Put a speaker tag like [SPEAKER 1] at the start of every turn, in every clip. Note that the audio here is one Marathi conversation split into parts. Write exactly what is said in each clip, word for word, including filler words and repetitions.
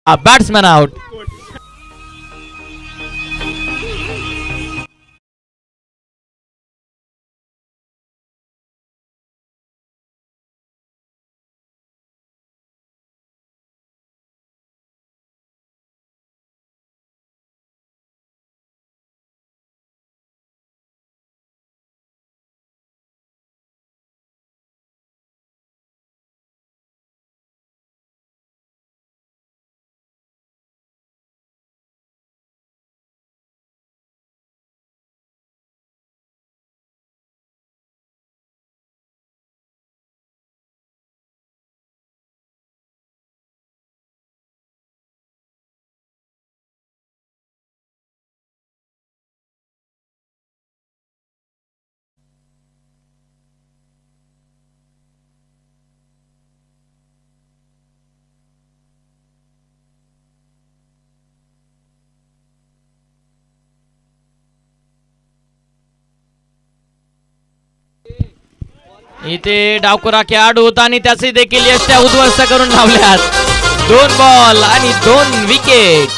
[SPEAKER 1] Batsman out. इथे डावकुरा खेळाडू होता आणि त्याचे देखील यष्ट्या उद्ध्वस्त करून लावल्यात. दोन बॉल आणि दोन विकेट.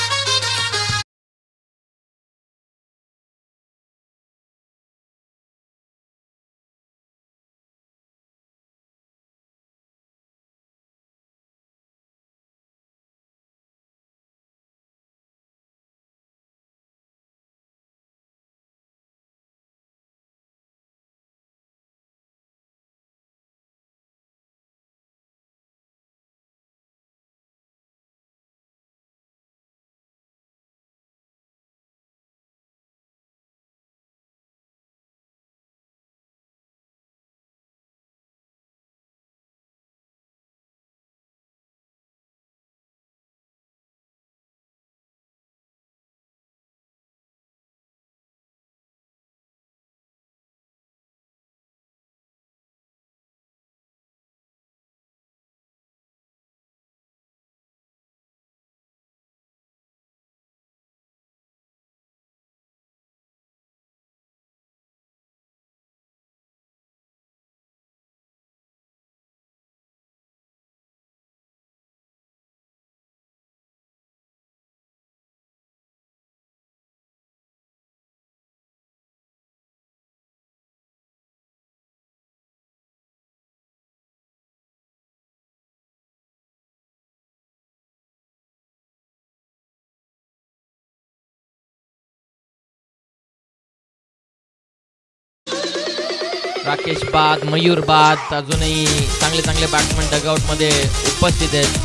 [SPEAKER 1] राकेश बाद, मयूर बाद, अजूनही चांगले चांगले बॅट्समन डगआउट मध्ये उपस्थित आहेत.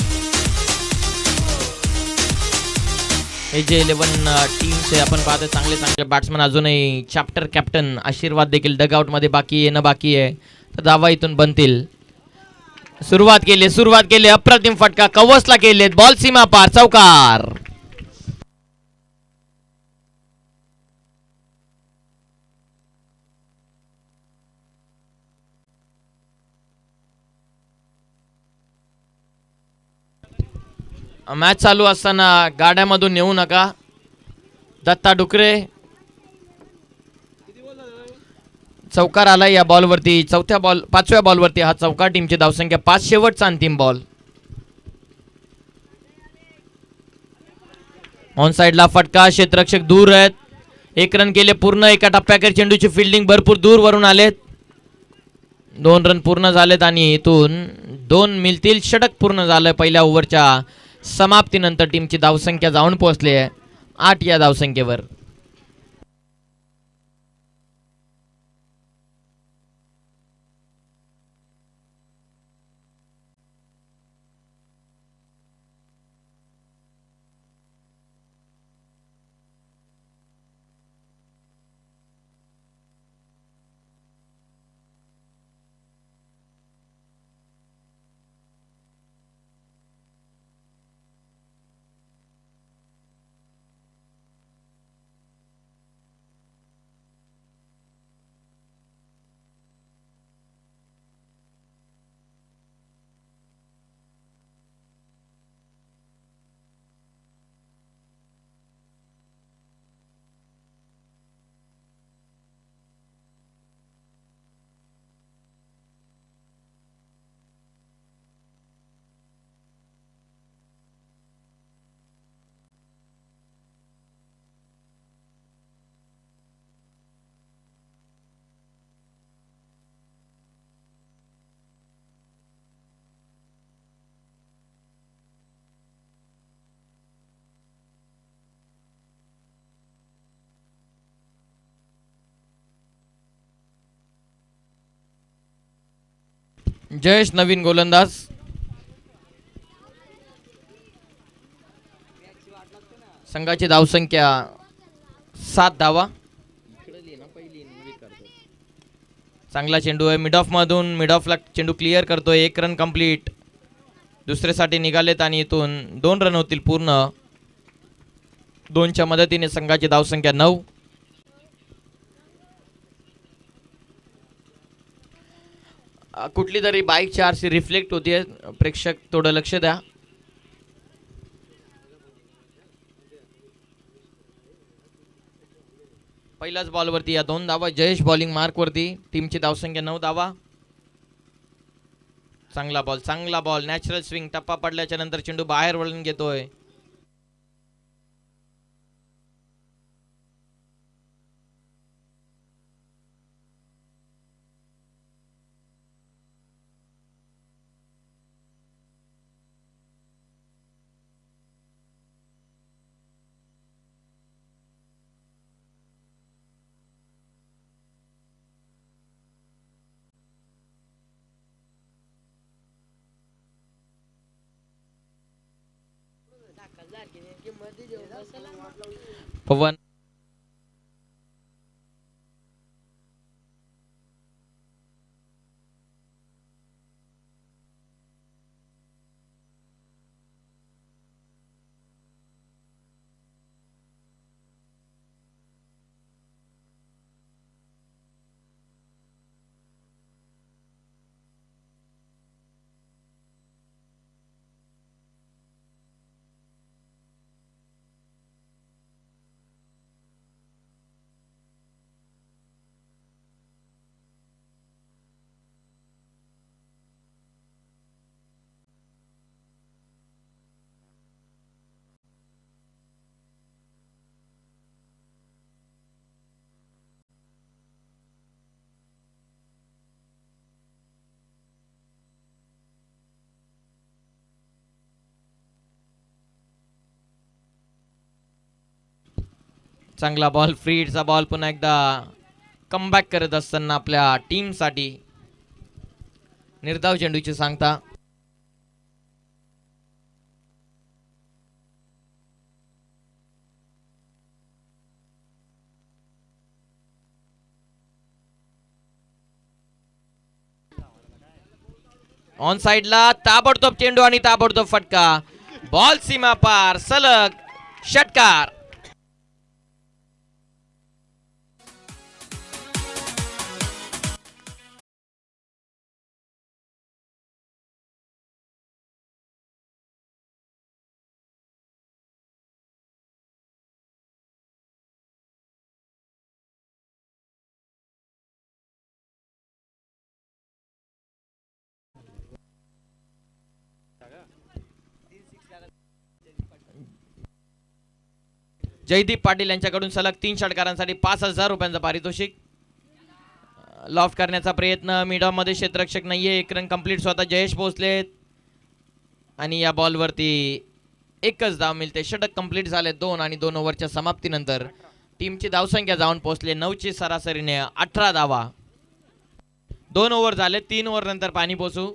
[SPEAKER 1] हे जे इलेव्हन टीम्स आहे आपण पाहतो चांगले चांगले बॅट्समन अजूनही चॅप्टर कॅप्टन आशीर्वाद देखील डगआउट मध्ये बाकी येणं बाकी आहे. तर धावा इथून बनतील. सुरुवात केली सुरुवात केली अप्रतिम फटका कवसला केले. बॉल सीमा पार चौकार. मॅच चालू असताना गाड्यामधून नेऊ नका. दत्ता डुकरे चौकार आला या बॉलवरती. चौथ्या बॉल पाचव्या बॉलवरती हा चौकार. टीमची धावसंख्या पाच. शेवटचा अंतिम बॉल. ऑन साइडला फटका. क्षेत्ररक्षक दूर आहेत. एक रन केले पूर्ण. एका टप्प्याकडे चेंडूची फिल्डिंग भरपूर दूर वरून आलेत. दोन रन पूर्ण झालेत आणि इथून दोन मिळतील. षटक पूर्ण झालं पहिल्या ओव्हरच्या समाप्तीनंतर. टीमची धावसंख्या जाऊन पोहोचली आहे आठ या धावसंख्येवर. जयेश नवीन गोलंदाज. संघाची धावसंख्या सात धावा. चांगला चेंडू आहे मिड ऑफ मधून, मिड ऑफला चेंडू क्लिअर करतोय. एक रन कंप्लीट. दुसऱ्यासाठी निघालेत आणि इथून दोन रन होतील पूर्ण. दोनच्या मदतीने संघाची धावसंख्या नऊ. कुठली तरी बाईकची आरसी रिफ्लेक्ट होतीये, प्रेक्षक थोडं लक्ष द्या. पहिल्याच बॉलवरती या दोन धावा. जयेश बॉलिंग मार्क वरती. टीमची धावसंख्या नऊ धावा. चांगला बॉल, चांगला बॉल. Natural swing. टप्पा पडल्याच्या नंतर चेंडू बाहेर वळून घेतोय. पवन चांगला बॉल. फ्रीडचा बॉल पुन्हा एकदा कमबॅक करत असताना आपल्या टीमसाठी निर्धाव चेंडूची सांगता. ऑन साइडला ताबडतोब चेंडू आणि ताबडतोब फटका. बॉल सीमा पार. सलग षटकार. जयदीप पाटील यांच्याकडून सलग तीन षटकारांसाठी पाच हजार रुपयांचा पारितोषिक. लॉफ्ट करण्याचा प्रयत्न. मिडॉम मध्ये क्षेत्ररक्षक नाहीये. एक रन कंप्लीट. स्वतः जयेश पोहोचलेत आणि या बॉलवरती एकच धाव मिळते. षटक कंप्लीट झाले दोन आणि दोन ओव्हरच्या समाप्तीनंतर टीमची धावसंख्या जाऊन पोहोचले नऊची सरासरीने अठरा धावा. दोन ओव्हर झाले. तीन ओव्हर नंतर पाणी पोचू.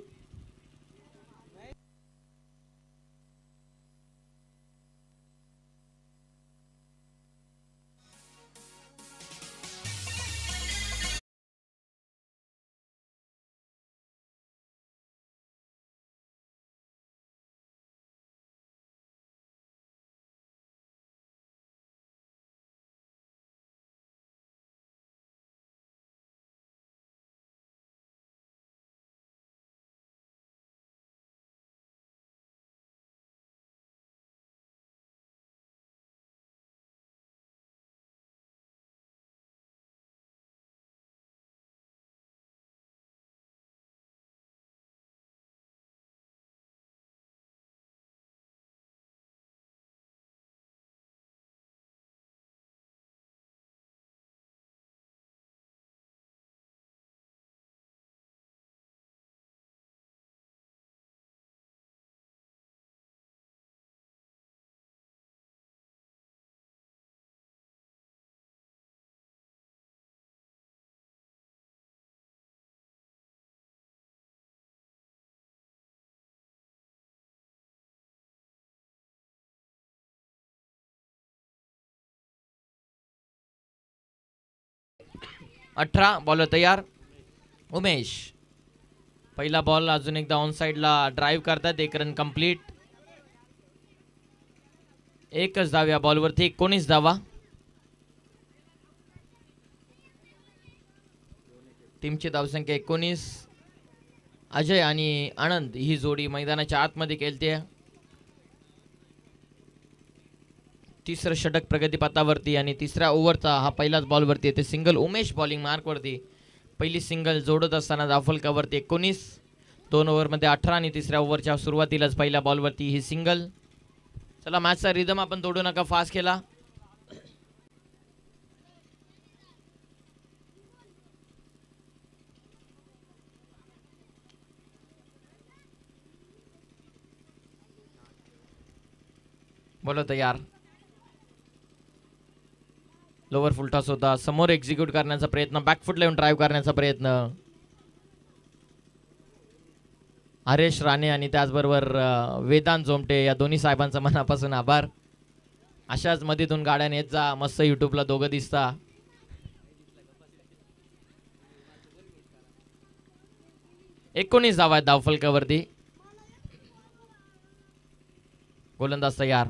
[SPEAKER 1] अठरा. बॉलर तयार. उमेश पहिला बॉल अजून एकदा ऑन साइडला ड्राईव्ह करतात. एक रन कंप्लीट. एकच धाव या बॉलवरती. एकोणीस धावा. टीमची धावसंख्या एकोणीस. अजय आणि आनंद ही जोडी मैदानाच्या आतमध्ये खेळते. तिसरं षटक प्रगतीपथावरती आणि तिसऱ्या ओव्हरचा हा पहिलाच बॉलवरती येते सिंगल. उमेश बॉलिंग मार्कवरती पहिली सिंगल जोडत असताना धावफलकावरती एकोणीस. दोन ओव्हरमध्ये अठरा आणि तिसऱ्या ओव्हरच्या सुरुवातीलाच पहिल्या बॉलवरती ही सिंगल. चला मॅचचा रिदम आपण तोडू नका. फास्ट केला. बोलो तयार. लोअर फुल टॉस होता. समोर एक्झिक्यूट करण्याचा प्रयत्न. बॅकफुटला येऊन ड्राईव्ह करण्याचा प्रयत्न. हरेश राणे आणि त्याचबरोबर वेदांत जोमटे या दोन्ही साहेबांचा मनापासून आभार. अशाच मधीतून गाड्या नेत जा. मस्त युट्यूबला दोघं दिसता. एकोणीस धावा आहेत धावफलकावरती. गोलंदाज तयार.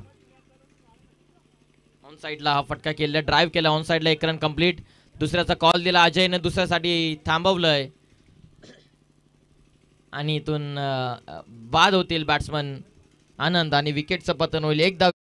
[SPEAKER 1] ऑन साइडला हा फटका केला. ड्राईव्ह केला ऑन साइडला. एक रन कंप्लीट. दुसऱ्याचा कॉल दिला. अजयने दुसऱ्यासाठी थांबवलंय आणि इथून बाद होतील बॅट्समन आनंद आणि विकेटचं पतन होईल. एक धाव.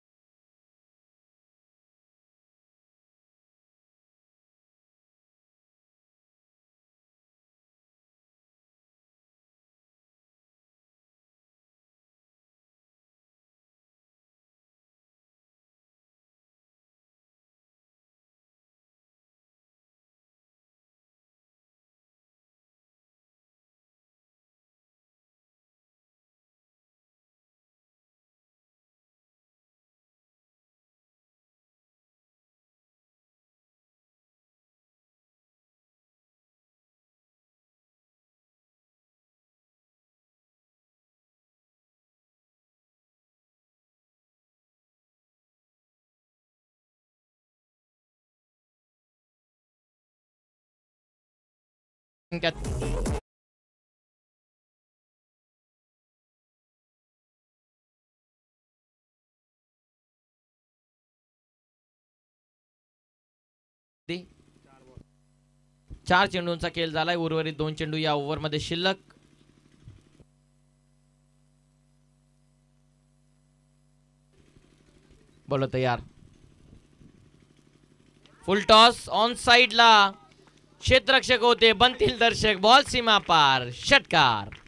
[SPEAKER 1] चार चेंडूंचा खेळ झालाय. उर्वरित दोन चेंडू या ओव्हर मध्ये शिल्लक. बोलो तयार. फुल टॉस ऑन साइडला. क्षेत्ररक्षक होते. बनतील दर्शक. बॉल सीमा पार. षटकार.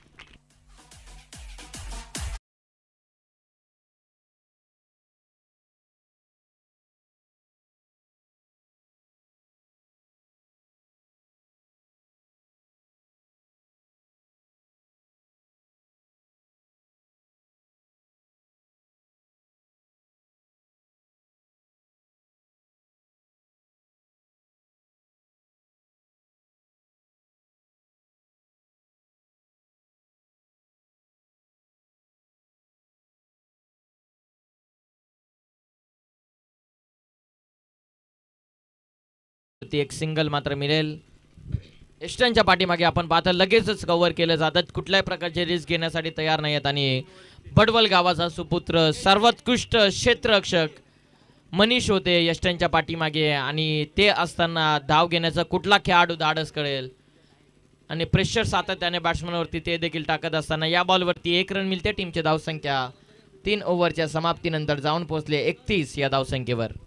[SPEAKER 1] एक सिंगल मात्र मिळेल. एस्टनच्या पाठीमागे आपण पाहता लगेचच कव्हर केलं जातात. कुठल्याही प्रकारचे रिस्क घेण्यासाठी तयार नाही आहेत आणि बडवल गावाचा सुपुत्र सर्वोत्कृष्ट क्षेत्ररक्षक मनीष होते एस्टनच्या पाठीमागे आणि ते असताना धाव घेण्याचा कुठला खेळाडू धाडस करेल आणि प्रेशर सातत्याने बॅट्समनवरती ते देखील टाकत असताना या बॉलवरती एक रन मिळते. टीमची धावसंख्या तीन ओव्हरच्या समाप्तीनंतर जाऊन पोहोचले एकतीस या धावसंख्येवर.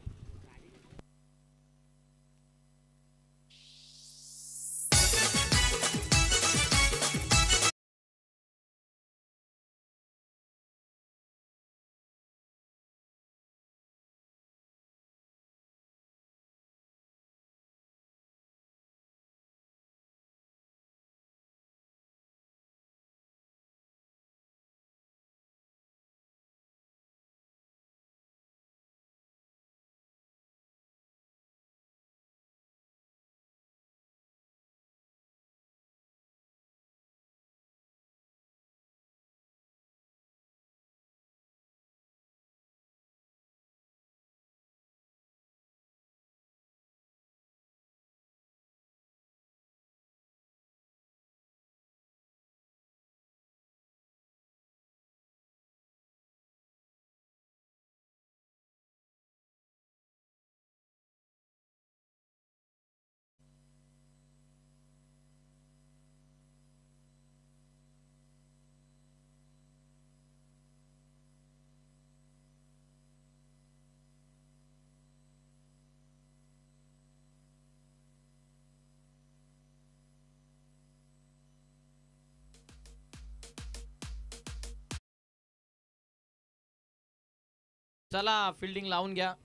[SPEAKER 1] चला फिल्डिंग लावून घ्या.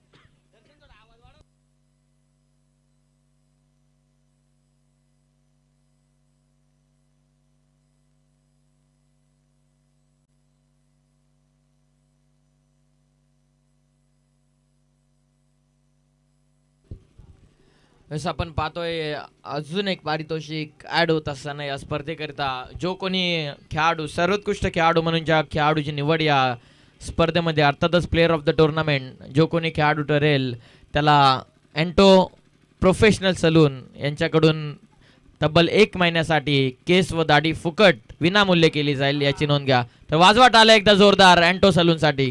[SPEAKER 1] जसं आपण पाहतोय अजून एक पारितोषिक ऍड होत असताना या स्पर्धेकरिता जो कोणी खेळाडू सर्वोत्कृष्ट खेळाडू म्हणून ज्या खेळाडूची निवड या स्पर्धेमध्ये अर्थातच प्लेअर ऑफ द टुर्नामेंट जो कोणी खेळाडू ठरेल त्याला एंटो प्रोफेशनल सलून यांच्याकडून तब्बल एक महिन्यासाठी केस व दाढी फुकट विनामूल्य केली जाईल याची नोंद घ्या. तर वाजवाट आला एकदा जोरदार एंटो सलूनसाठी.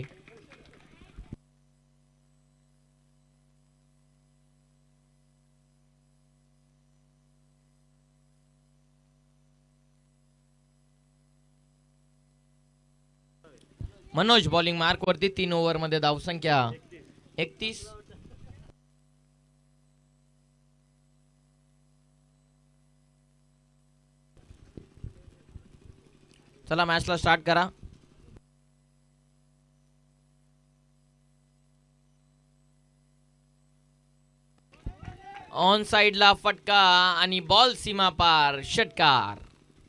[SPEAKER 1] मनोज बॉलिंग मार्क वरती तीन ओव्हर मध्ये धावसंख्या एकतीस. चला मॅचला स्टार्ट करा. ऑन साइडला फटका आणि बॉल सीमा पार षटकार.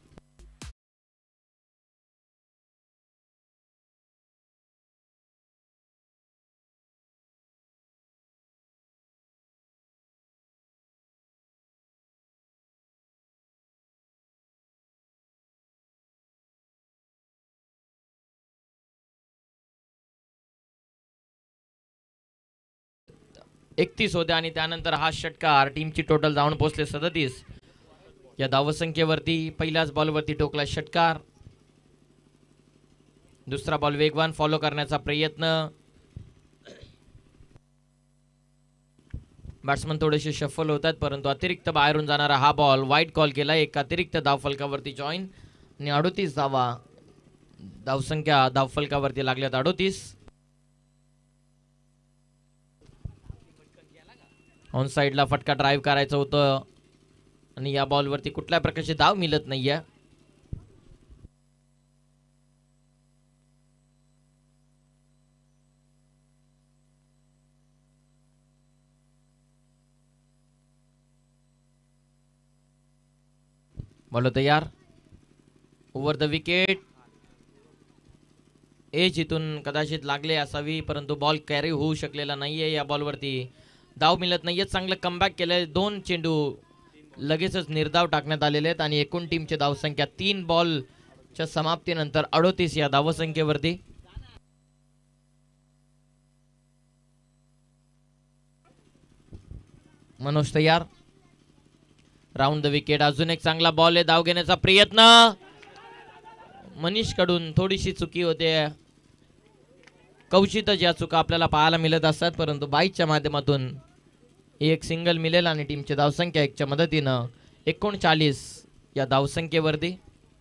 [SPEAKER 1] एकतीस होते आणि त्यानंतर हा षटकार टीमची टोटल जाऊन पोहोचले सदतीस. या धावसंख्येवरती पहिल्याच बॉलवरती टोकला षटकार. दुसरा बॉल वेगवान फॉलो करण्याचा प्रयत्न. बॅट्समन थोडेसे शफल होतात परंतु अतिरिक्त बाहेरून जाणारा हा बॉल वाईट कॉल केला. एक अतिरिक्त धावफलकावरती जॉईन आणि अडोतीस धावा धावसंख्या धावफलकावरती लागल्यात अडोतीस. ऑन साइडला फटका ड्राईव्ह करायचं होतं आणि या बॉलवरती कुठल्या प्रकारचे धाव मिळत नाहीये. बॉल तयार. Over the wicket. एज इथून कदाचित लागले असावी परंतु बॉल कॅरी होऊ शकलेला नाहीये. या बॉलवरती धाव मिळत नाहीये. चांगलं कमबॅक केलंय. दोन चेंडू लगेचच निर्धाव टाकण्यात आलेले आहेत आणि एकूण टीमची धावसंख्या तीन बॉलच्या समाप्तीनंतर अडोतीस या धावसंख्येवरती. मनोज तयार. Round the wicket. अजून एक चांगला बॉल आहे. धाव घेण्याचा प्रयत्न मनीष कडून थोडीशी चुकी होते. कवचितच या चुका आपल्याला पाहायला मिळत असतात परंतु बाईकच्या माध्यमातून एक सिंगल मिळेल आणि टीमची धावसंख्या एकच्या मदतीनं एकोणचाळीस या धावसंख्येवरती.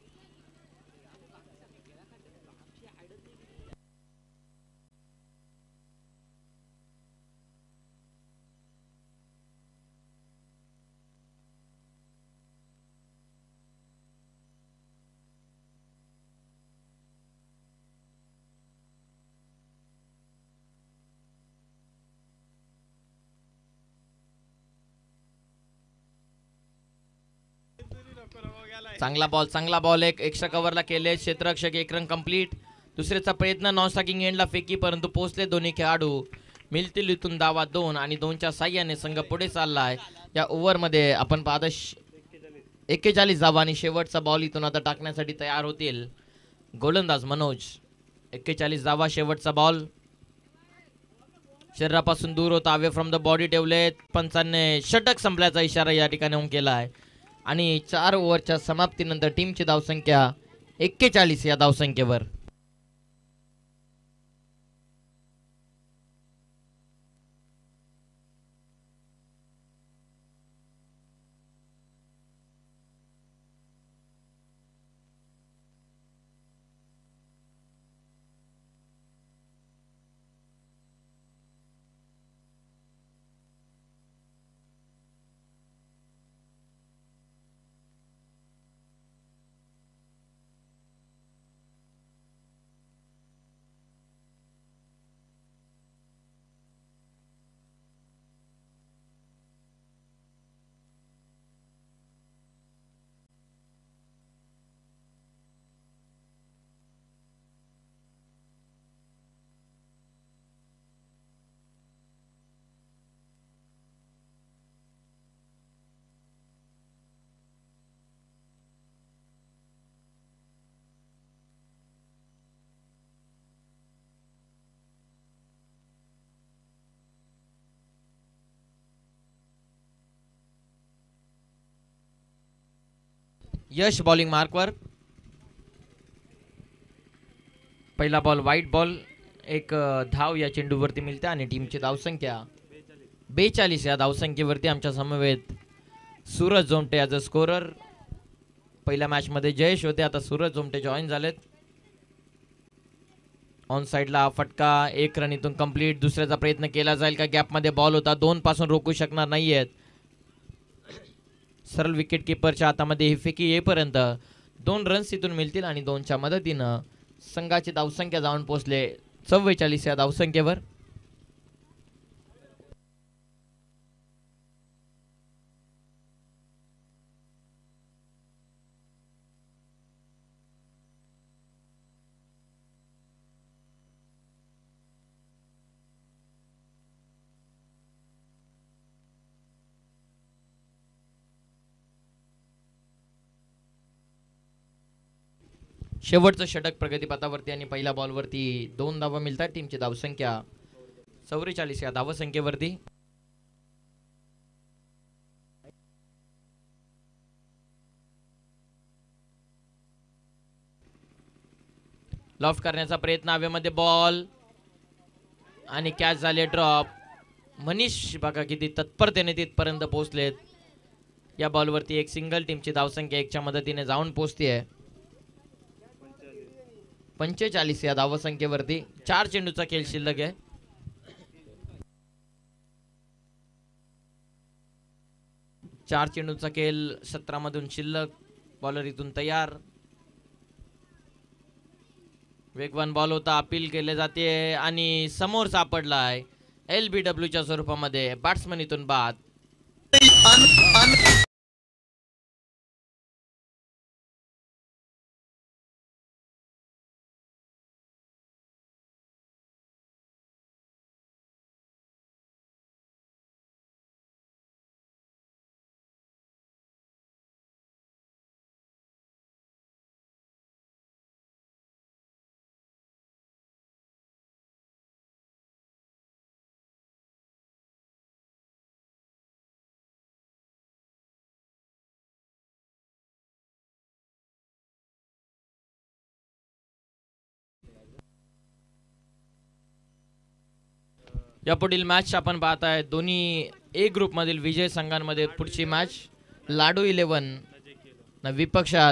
[SPEAKER 1] चांगला बॉल चांगला बॉल एक एक्स्ट्रा कव्हरला केले. क्षेत्ररक्षक एक रन कंप्लीट. दुसऱ्याचा प्रयत्न नॉन स्ट्रायकिंग एंडला फेकी परंतु पोहोचले दोन्ही खेळाडू. मिळतील इथून धावा दोन आणि दोनच्या साह्याने संघ पुढे चाललाय. या ओव्हरमध्ये आपण पाहता एक्केचाळीस धावा आणि शेवटचा बॉल इथून आता टाकण्यासाठी तयार होतील गोलंदाज मनोज. एक्केचाळीस धावा शेवटचा बॉल. शरीरापासून दूर होता. अवे फ्रॉम द बॉडी ठेवले. पंचांनी षटक संपल्याचा इशारा या ठिकाणी केला आहे आणि चार ओव्हरच्या समाप्तीनंतर टीमची धावसंख्या एक्केचाळीस या धावसंख्येवर. यश बॉलिंग मार्कवर. पहिला बॉल वाईट बॉल. एक धाव या चेंडूवरती मिळते आणि टीमची धावसंख्या बेचाळीस या धावसंख्येवरती. आमच्या समवेत Suraj Jomte as a scorer. पहिल्या मॅच मध्ये जयेश होते, आता सूरज जोमटे जॉईन झालेत. ऑन साइडला फटका. एक रन इथून कंप्लीट. दुसऱ्याचा प्रयत्न केला जाईल का? गॅप मध्ये बॉल होता, दोन पासून रोखू शकणार नाहीयेत. सरळ विकेट किपरच्या हातामध्ये ही फेकी येईपर्यंत दोन रन्स इथून मिळतील आणि दोनच्या मदतीनं संघाची धावसंख्या जाऊन पोहोचले चव्वेचाळीस या धावसंख्येवर. शेवटचं षटक प्रगतीपथावरती आणि पहिल्या बॉलवरती दोन धावा मिळतात. टीमची धावसंख्या चौवेचाळीस या धावसंख्येवरती. लॉफ्ट करण्याचा प्रयत्न. हवेमध्ये बॉल आणि कॅच झाले ड्रॉप. मनीष बघा किती तत्परतेने तिथपर्यंत पोहोचलेत. या बॉलवरती एक सिंगल. टीमची धावसंख्या एकच्या मदतीने जाऊन पोहोचते पंचेचाळीस या धावसंख्येवरती. चार चेंडूचा खेळ शिल्लक आहे. चार चेंडूचा खेळ सतरा मधून शिल्लक. बॉलर इथून तयार. वेगवान बॉल होता, अपील केले जाते आणि समोर सापडलाय एल बी डब्ल्यू च्या स्वरूपामध्ये. बॅट्समन इथून बाद. यापुढील मॅच आपण पाहताय दोन्ही ए ग्रुप मधील विजय संघांमध्ये. पुढची मॅच लाडू इलेव्हन विपक्षात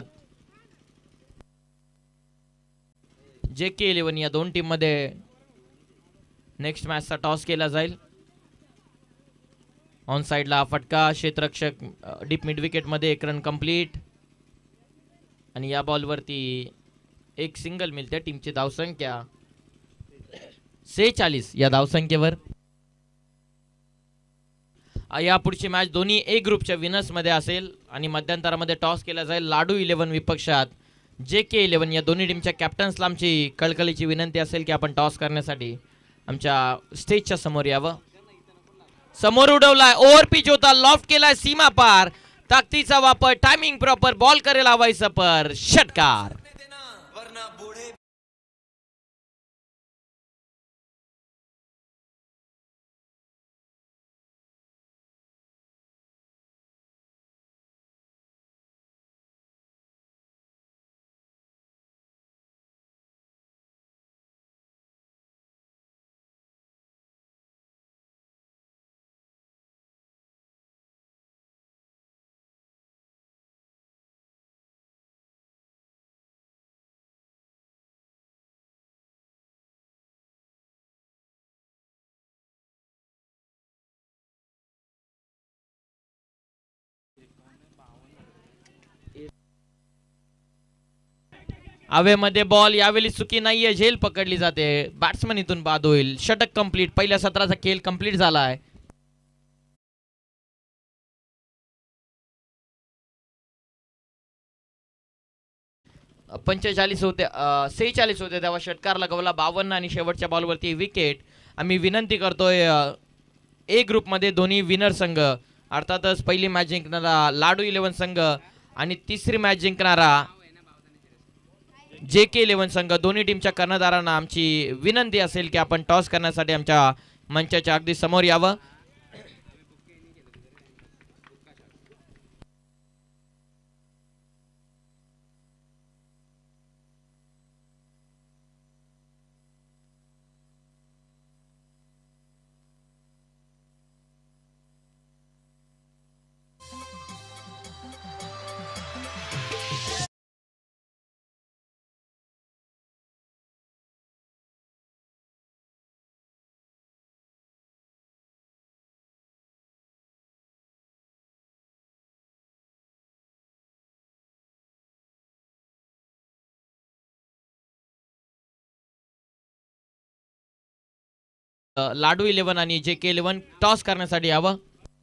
[SPEAKER 1] जे के इलेव्हन या दोन टीम मध्ये नेक्स्ट मॅचचा टॉस केला जाईल. ऑन साइडला फटका. क्षेत्ररक्षक डीप मिड विकेट मध्ये. एक रन कंप्लीट आणि या बॉलवरती एक सिंगल मिळते. टीमची धावसंख्या सेहेचाळीस या धावसंख्येवर. या पुढची मॅच दोन्ही ए ग्रुपच्या विनर्स मध्ये असेल आणि मध्यंतरामध्ये टॉस केला जाईल. लाडू इलेव्हन विपक्षात जे के इलेव्हन या दोन्ही टीमच्या कॅप्टन्सला आमची कळकळीची विनंती असेल की आपण टॉस करण्यासाठी आमच्या स्टेजच्या समोर यावं. समोर उडवलाय. ओव्हर पिच होता. लॉफ्ट केलाय सीमा पार. ताकदीचा वापर. Timing proper. बॉल करेल हवाईचा पर. षटकार. हवेमध्ये बॉल. यावेळी चुकी नाहीये. झेल पकडली जाते. बॅट्समन इथून बाद होईल. षटक कंप्लीट. पहिल्या सत्राचा खेळ कंप्लीट झालाय. पंचेचाळीस होते सेहेचाळीस होते तेव्हा षटकार लगवला. बावन्न आणि शेवटच्या बॉलवरती विकेट. आम्ही विनंती करतोय ए ग्रुप मध्ये दोन्ही विनर संघ अर्थातच पहिली मॅच जिंकणारा लाडू इलेव्हन संघ आणि तिसरी मॅच जिंकणारा जे के इलेव्हन संघ. दोन्ही टीमच्या कर्णधारांना आमची विनंती असेल की आपण टॉस करण्यासाठी आमच्या मंचाच्या अगदी समोर यावं. लाडू इलेव्हन आणि जे के इलेव्हन टॉस करण्यासाठी यावं.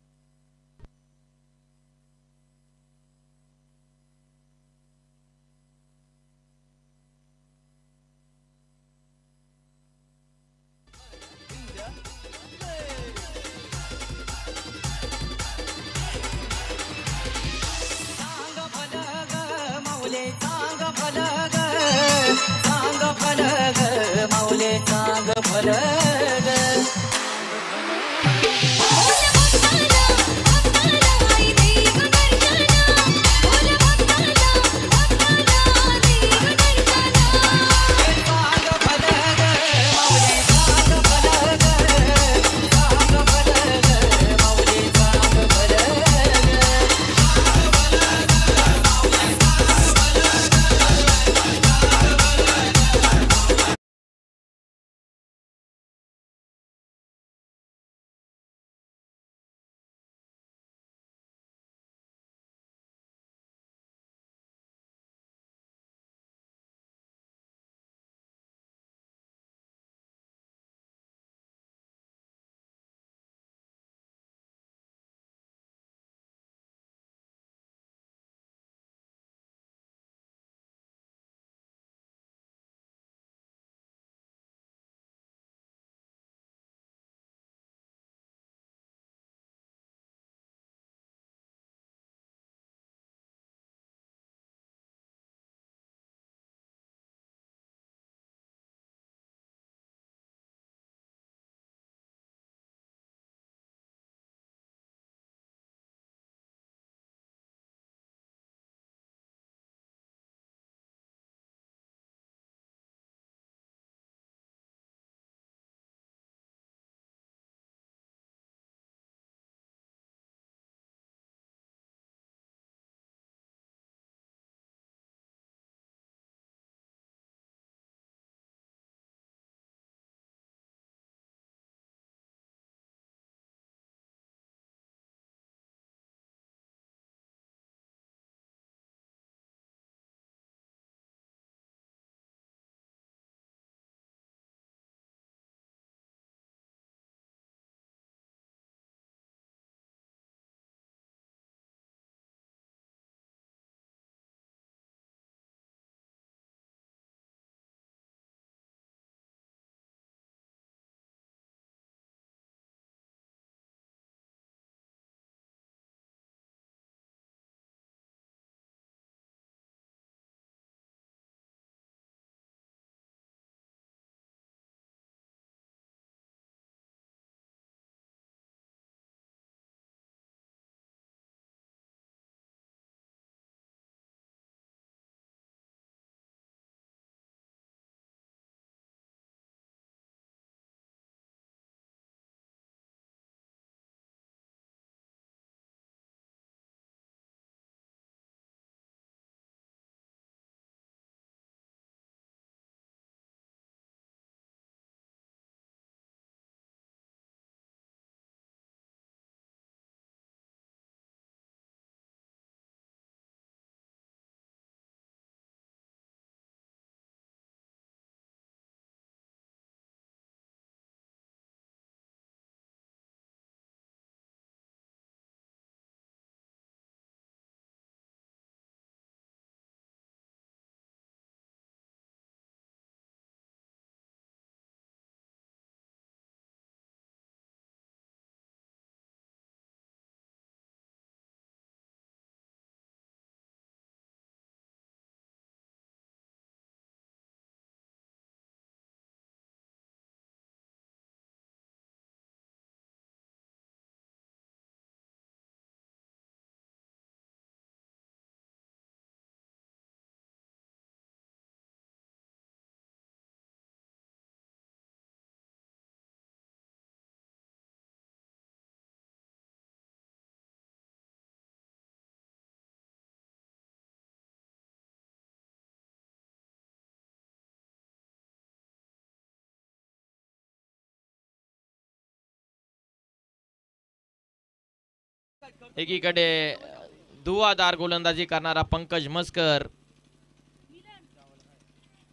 [SPEAKER 1] एकीकडे दुवादार गोलंदाजी करणारा पंकज मस्कर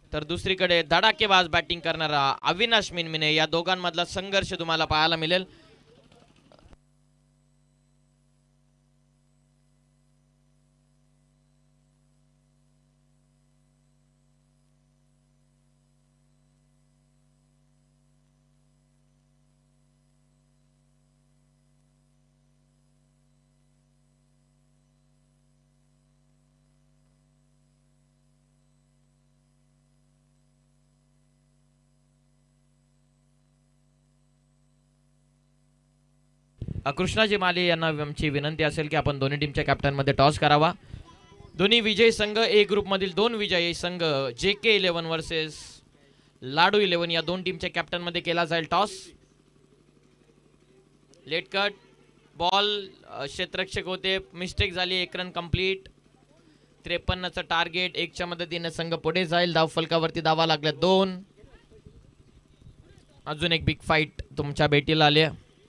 [SPEAKER 1] तर दुसरीकडे धडाकेबाज बॅटिंग करणारा अविनाश मिनमिने, या दोघांमधला संघर्ष तुम्हाला पाहायला मिळेल. कृष्णाजी माले यांना आमची विनंती असेल की आपण दोन्ही टीमच्या कॅप्टन मध्ये टॉस करावा. दोन्ही विजयी संघ ए ग्रुप मधील दोन विजयी संघ J K eleven versus Laddu eleven या दोन टीमच्या कॅप्टन मध्ये केला जाईल टॉस. लेट कट बॉल, क्षेत्ररक्षक होते, मिस्टेक झाली, एक रन कंप्लीट. त्रेपन्नचं टार्गेट, एकच्या मदतीने संघ पुढे जाईल. धाव फलकावरती धावा लागल्या दोन. अजून एक बिग फाईट तुमच्या भेटीला आली.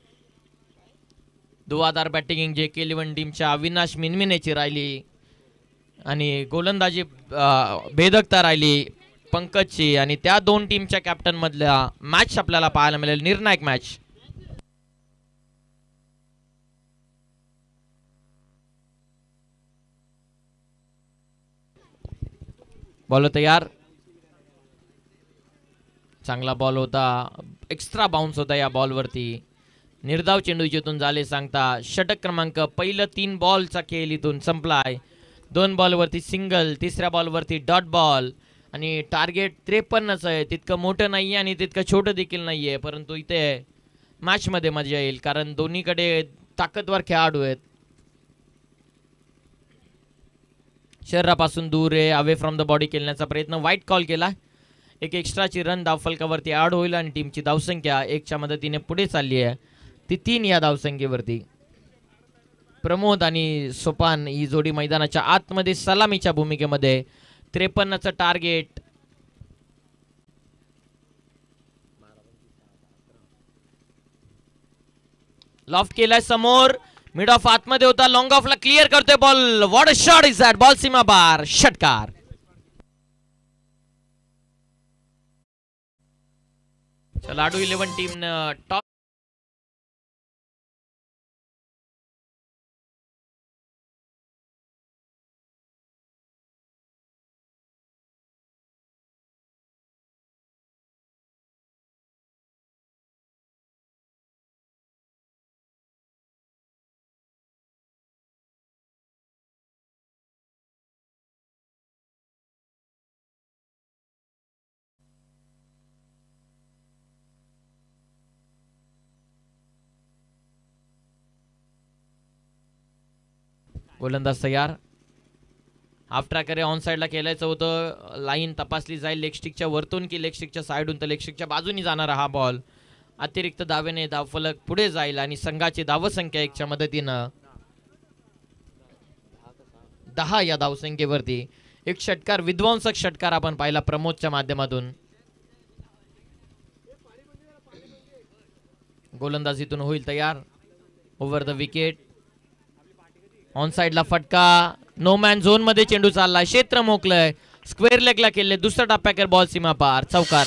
[SPEAKER 1] दुवादार बॅटिंग जे के इलेव्हन टीमच्या अविनाश मिनमिनेची राहिली आणि गोलंदाजी भेदकता राहिली पंकजची, आणि त्या दोन टीमच्या कॅप्टन मधल्या मॅच आपल्याला पाहायला मिळेल, निर्णायक मॅच. बॉल तयार, चांगला बॉल होता, एक्स्ट्रा बाउन्स होता या बॉलवरती. निर्धाव चेंडू जिथून झाले सांगता षटक क्रमांक. पहिलं तीन बॉलचा खेळ इथून संपलाय. दोन बॉलवरती सिंगल, तिसऱ्या बॉलवरती डॉट बॉल, आणि टार्गेट त्रेपन्नच आहे. तितकं मोठं नाहीये आणि तितकं छोटं देखील नाहीये, परंतु इथे मॅच मध्ये मजा येईल कारण दोन्हीकडे ताकदवर खेळाडू आहेत. शरीरापासून दूर आहे, अवे फ्रॉम द बॉडी खेळण्याचा प्रयत्न, वाईट कॉल केला. एक एक्स्ट्राची रन धाव फलकावरती ऍड होईल आणि टीमची धावसंख्या एकच्या मदतीने पुढे चालली आहे, ती तीन या धावसंख्येवरती. प्रमोद आणि सोपान ही जोडी मैदानाच्या आतमध्ये सलामीच्या भूमिकेमध्ये. त्रेपन्नचं टार्गेट, लॉफ्ट केलाय समोर, मिड ऑफ आतमध्ये होता, लॉंग ऑफला क्लिअर करतोय ball. What a shot is that, ball सीमा बार, षटकार. लाडू इलेव्हन टीम टॉप गोलंदाज तयार. हाफ ट्रॅकर ऑन साइडला खेळायचं होतं, लाईन तपासली जाईल लेग स्टिकच्या वरतून की लेग स्टिकच्या साइडून, तर लेग स्टिकच्या बाजूनी जाणारा हा बॉल अतिरिक्त धावेने धावफलक पुढे जाईल आणि संघाची धावसंख्या एकच्या मदतीनं दहा या धावसंख्येवरती. एक षटकार, विध्वंसक षटकार आपण पाहिला प्रमोदच्या माध्यमातून. गोलंदाजीतून होईल तयार, ओव्हर द विकेट, ऑन साइडला फटका, नो मॅन झोन मध्ये चेंडू चाललाय, क्षेत्र मोकलंय, स्क्वेअर लेगला केले, दुसरा टप्प्याकर, बॉल सीमा पार, चौकार.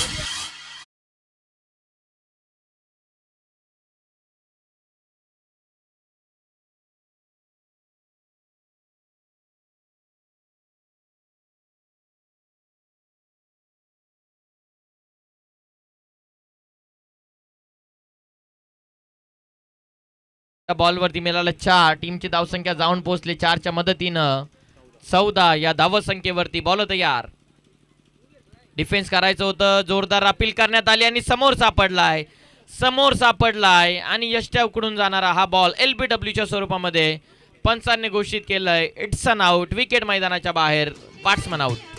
[SPEAKER 1] बॉलवरती मिळाला चार, टीमची धावसंख्या जाऊन पोहोचली चारच्या मदतीनं चौदा या धावसंख्येवरती. बॉल तयार, डिफेन्स करायचं होतं, जोरदार अपील करण्यात आली आणि समोर सापडलाय, समोर सापडलाय आणि यष्ट्या उकडून जाणारा हा बॉल एलबीडब्ल्यूच्या स्वरूपामध्ये पंचांनी घोषित केलंय. इट्स अन आउट, विकेट मैदानाच्या बाहेर, बॅट्समन आउट.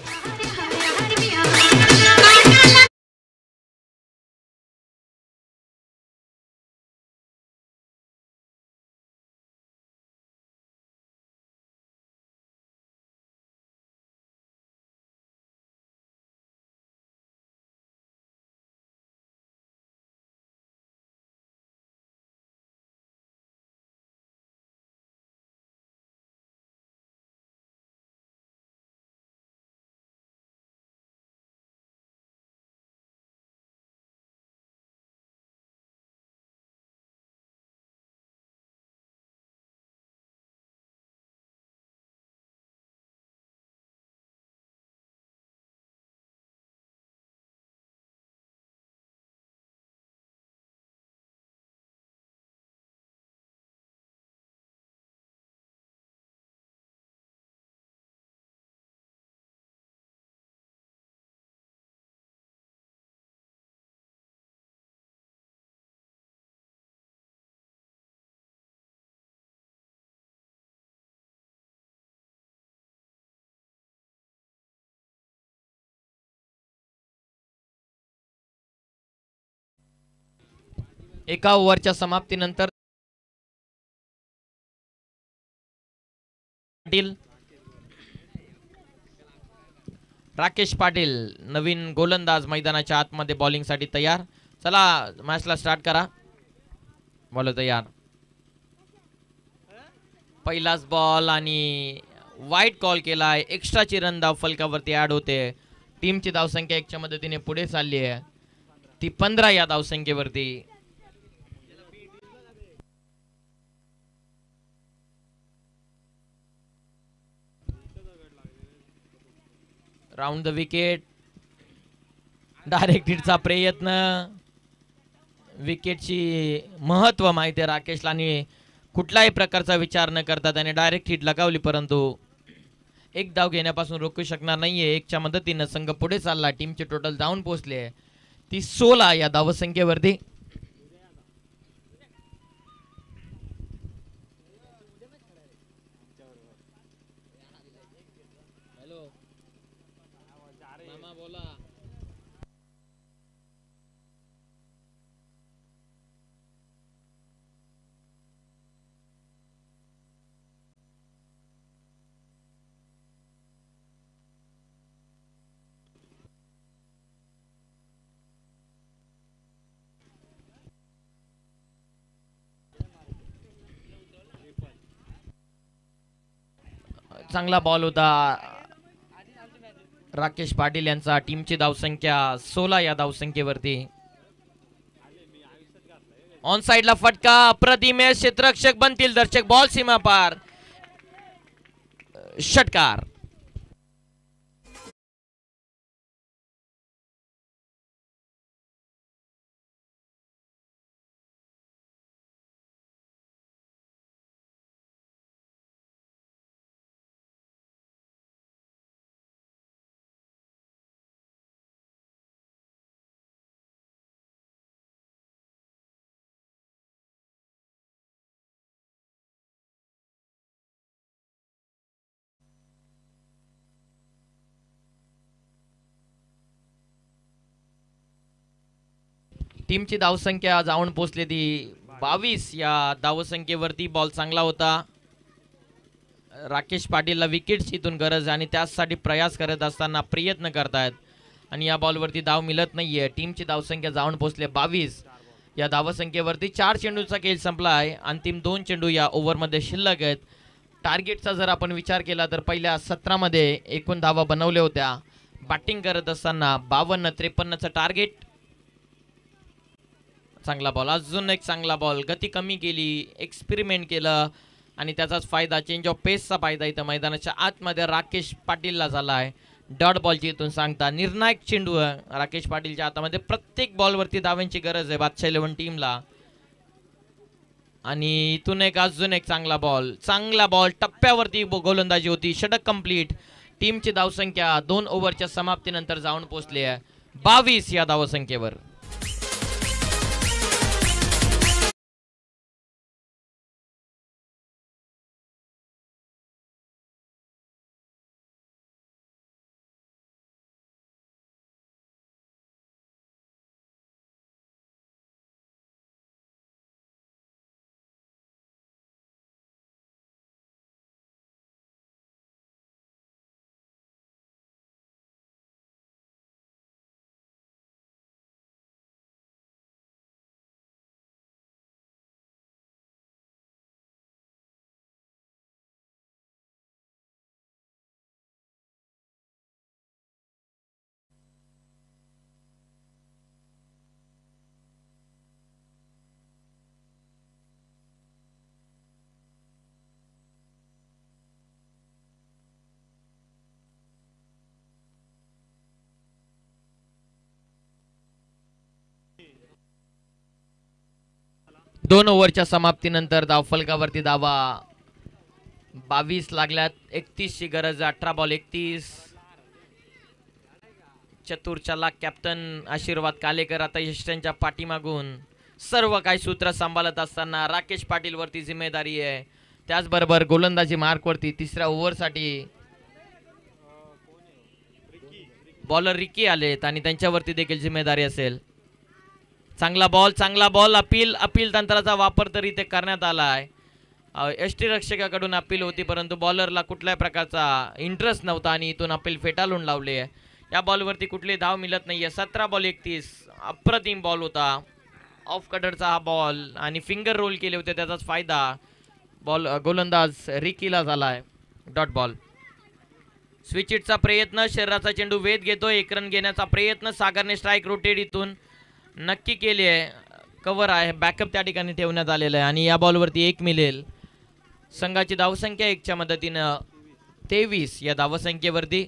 [SPEAKER 1] एका ओव्हरच्या समाप्तीनंतर पाटील राकेश पाटील नवीन गोलंदाज मैदानाच्या आतमध्ये बॉलिंग साठी तयार. चला मॅचला स्टार्ट करा. बॉलर तयार. पहिलाच बॉल आणि वाईट कॉल केलाय. एक्स्ट्राची रन धाव फलकावरती ऍड होते. टीमची धावसंख्या एकच्या मदतीने पुढे चालली आहे, ती पंधरा या धावसंख्येवरती. Round the wicket. डायरेक्ट हिटचा प्रयत्न. विकेटची महत्व माहिती आहे राकेशला आणि कुठल्याही प्रकारचा विचार न करता त्याने डायरेक्ट हिट लगावली, परंतु एक धाव घेण्यापासून रोखू शकणार नाहीये. एकच्या मदतीनं संघ पुढे चालला. टीमचे टोटल धावून पोहोचले ती सोळा या धावसंख्येवरती. चांगला बॉल होता राकेश पाटील यांचा. टीमची धावसंख्या सोळा या धावसंख्येवरती. ऑन साइडला फटका. अप्रतिम क्षेत्ररक्षक बनतील दर्शक. बॉल सीमा पार. षटकार. टीमची धावसंख्या जाऊन पोहोचली ती बावीस या धावसंख्येवरती. बॉल चांगला होता. राकेश पाटीलला विकेटची इथून गरज आणि त्यासाठी प्रयास करत असताना प्रयत्न करतायत आणि या बॉलवरती धाव मिळत नाहीये. टीमची धावसंख्या जाऊन पोहोचले बावीस या धावसंख्येवरती. चार चेंडूचा खेळ संपला आहे. अंतिम दोन चेंडू या ओव्हरमध्ये शिल्लक आहेत. टार्गेटचा जर आपण विचार केला तर पहिल्या सतरामध्ये एकूण धावा बनवल्या होत्या. बॅटिंग करत असताना बावन्न त्रेपन्नचं टार्गेट. चांगला बॉल. अजून एक चांगला बॉल. गती कमी केली, एक्सपेरिमेंट केलं आणि त्याचाच फायदा, चेंज ऑफ पेसचा फायदा इथं मैदानाच्या आतमध्ये राकेश पाटीलला झाला आहे. डॉट बॉलची इथून सांगता निर्णायक चेंडू राकेश पाटीलच्या हातामध्ये. प्रत्येक बॉलवरती धावांची गरज आहे बादशाह इलेव्हन टीमला. आणि इथून एक अजून एक चांगला बॉल. चांगला बॉल. टप्प्यावरती गोलंदाजी होती. षटक कंप्लीट. टीमची धावसंख्या दोन ओव्हरच्या समाप्तीनंतर जाऊन पोहोचली आहे बावीस या धावसंख्येवर. दोन ओव्हरच्या समाप्तीनंतर धावफलकावरती धावा बावीस लागल्यात. एकतीस ची गरज. अठरा बॉल एकतीस. चतुर चालाक कॅप्टन आशीर्वाद कालेकर आता यष्टांच्या पाठीमागून सर्व काही सूत्र सांभाळत असताना राकेश पाटील वरती जिम्मेदारी आहे. त्याचबरोबर गोलंदाजी मार्क वरती तिसऱ्या ओव्हरसाठी बॉलर रिकी आलेत आणि त्यांच्यावरती देखील जिम्मेदारी असेल. चांगला बॉल चांगला बॉल अपील अपील तंत्राचा वापर तरी ते करण्यात आला आहे. यष्टीरक्षकाकडून अपील होती परंतु बॉलरला कुठल्याही प्रकारचा इंटरेस्ट नव्हता आणि इथून अपील फेटाळून लावले आहे. या बॉलवरती कुठली धाव मिळत नाहीये. सतरा बॉल एकतीस अप्रतिम बॉल होता. ऑफ कटरचा हा बॉल आणि फिंगर रोल केले होते त्याचाच फायदा बॉल गोलंदाज रिकीला झाला आहे. Dot ball. स्विच इटचा प्रयत्न शरीराचा चेंडू वेध घेतो. एक रन घेण्याचा प्रयत्न सागरने स्ट्राईक रोटेट इथून नक्की केली आहे. कव्हर आहे बॅकअप त्या ठिकाणी ठेवण्यात आलेलं आहे आणि या बॉलवरती एक मिळेल. संघाची धावसंख्या एकच्या मदतीनं तेवीस या धावसंख्येवरती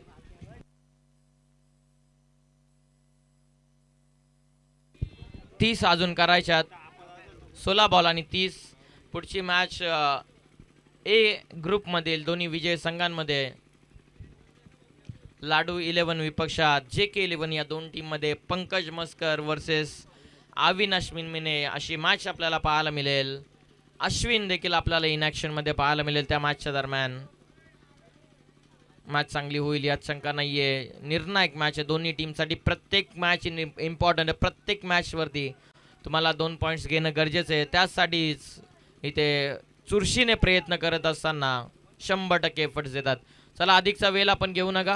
[SPEAKER 1] तीस अजून करायच्यात. सोळा बॉल आणि तीस. पुढची मॅच ए ग्रुपमधील दोन्ही विजय संघांमध्ये लाडू इलेव्हन विपक्षात जे के इलेव्हन या दोन टीममध्ये पंकज मस्कर वर्सेस अविनाश मिनमिने अशी मॅच आपल्याला पाहायला मिळेल. अश्विन देखील आपल्याला इन ॲक्शनमध्ये पाहायला मिळेल त्या मॅचच्या दरम्यान. मॅच चांगली होईल यात शंका नाही आहे. निर्णायक मॅच आहे दोन्ही टीमसाठी. प्रत्येक मॅच इम्पॉर्टंट आहे. प्रत्येक मॅचवरती तुम्हाला दोन पॉईंट्स घेणं गरजेचं आहे. त्याचसाठीच इथे चुरशीने प्रयत्न करत असताना शंभर टक्के एफर्ट्स देतात. चला अधिकचा वेळ आपण घेऊ नका.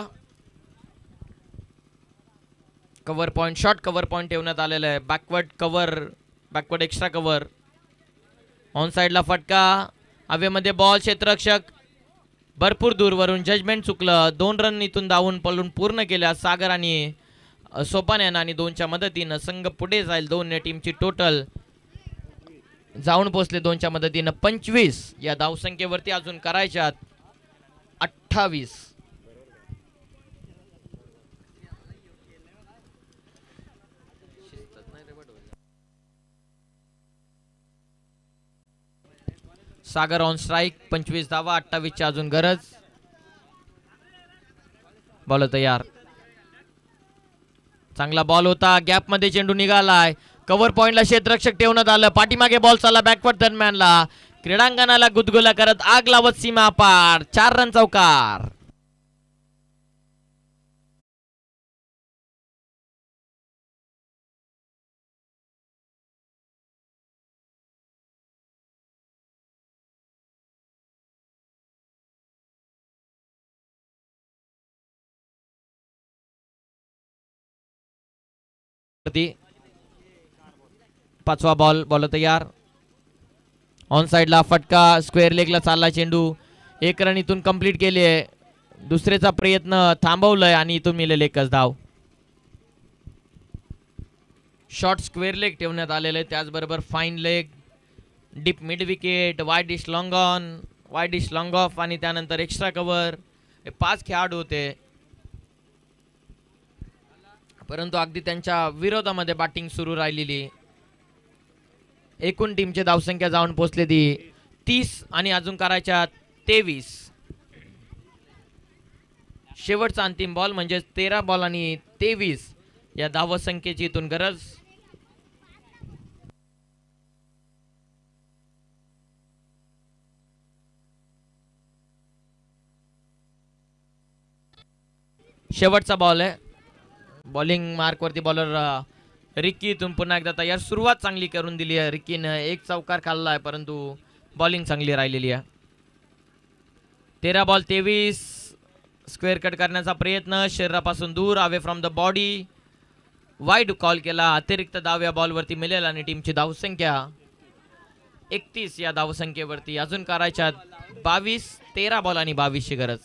[SPEAKER 1] Cover point short cover point ठेवण्यात आलेला आहे. Backward cover backward extra cover. On साईडला फटका. हवेमध्ये बॉल. क्षेत्ररक्षक भरपूर दूरवरून जजमेंट चुकलं. दोन रन इथून धावून पळून पूर्ण केल्या सागर आणि सोपान आणि दोनच्या मदतीनं संघ पुढे जाईल. दोन टीमची टोटल जाऊन पोचले दोनच्या मदतीनं पंचवीस या धावसंख्येवरती अजून करायच्यात अठ्ठावीस. Sagar on strike. पंचवीस धावा अठ्ठावीसची अजून गरज. बॉल तयार. चांगला बॉल होता. गॅप मध्ये चेंडू निघालाय. कव्हर पॉइंटला क्षेत्ररक्षक ठेवण्यात आलं. पाठीमागे बॉल चालला बॅकवर्ड दरम्यानला. क्रीडांगणाला गुदगुला करत आग लावत सीमा पार. चार रन चौकार. पाचवा बॉल. बॉल तयार. ऑन साइडला फटका. स्क्वेअर लेगला चालला चेंडू. एक रन इथून कंप्लीट केली आहे. दुसरेचा प्रयत्न थांबवलाय आणि इथून मिळेल एकच धाव. शॉर्ट स्क्वेअर लेग ठेवण्यात आलेले. त्याचबरोबर fine leg, deep mid wicket, wide डिश लॉंग ऑन, वाईड डिश लॉंग ऑफ आणि त्यानंतर एक्स्ट्रा कव्हर. हे पाच खेळाडू होते परंतु अगदी त्यांच्या विरोधामध्ये बॅटिंग सुरू राहिलेली. एकूण टीमची धावसंख्या जाऊन पोहोचली ती तीस आणि अजून करायच्या तेवीस. शेवटचा अंतिम बॉल म्हणजे तेरा बॉल आणि तेवीस या धावसंख्येची इथून गरज. शेवटचा बॉल आहे. बॉलिंग मार्क वरती बॉलर रिकी इथून पुन्हा एकदा तयार. सुरुवात चांगली करून दिली आहे रिकीनं. एक चौकार खाल्ला आहे परंतु बॉलिंग चांगली राहिलेली आहे. तेरा बॉल तेवीस. स्क्वेअर कट करण्याचा प्रयत्न. शरीरापासून दूर, away from the body. Wide call केला. अतिरिक्त धाव या बॉलवरती मिळेल आणि टीमची धावसंख्या एकतीस या धावसंख्येवरती अजून करायच्या बावीस. तेरा बॉल आणि बावीसची गरज.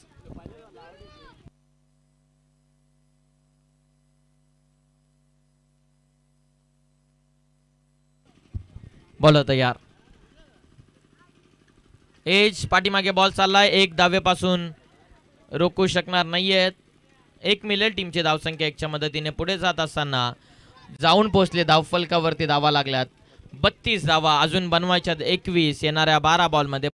[SPEAKER 1] बॉल तयार. एज पाठीमागे बॉल चाललाय. एक धावेपासून रोखू शकणार नाहीयेत. एक मिळेल. टीमची धावसंख्या एकच्या मदतीने पुढे जात असताना जाऊन पोहोचले धावफलकावरती. धावा लागल्यात बत्तीस धावा. अजून बनवायच्यात एकवीस येणाऱ्या बारा बॉलमध्ये.